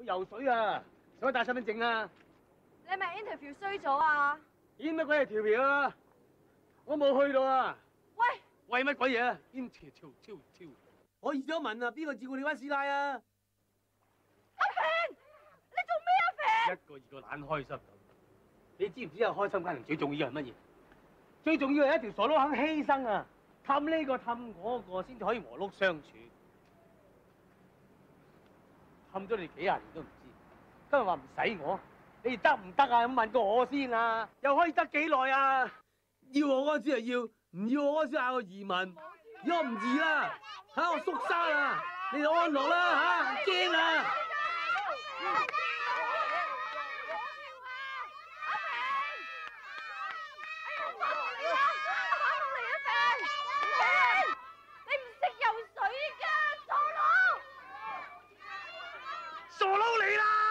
去游水啊，使乜帶身份證啊？ 你係咪 interview 衰咗啊？ 演乜鬼嘢條條啊？我冇去到啊！ 喂， 為乜鬼嘢啊？演條，我而家問啊，邊個照顧你班師奶啊？ 阿平，你做咩啊平？ 一個二個懶開心咁，你知唔知啊？開心家庭最重要係乜嘢？最重要係一條傻佬肯犧牲啊！氹呢個氹嗰個，先至可以和睦相處。氹咗你幾廿年都唔知，今日話唔使我，你哋得唔得啊？咁問過我先啊！又可以得幾耐啊？要我嗰陣時就要，唔要我嗰陣時嗌我移民，而家我唔移啦，嚇我縮沙啦，你哋安樂啦嚇，驚啊！傻佬嚟啦！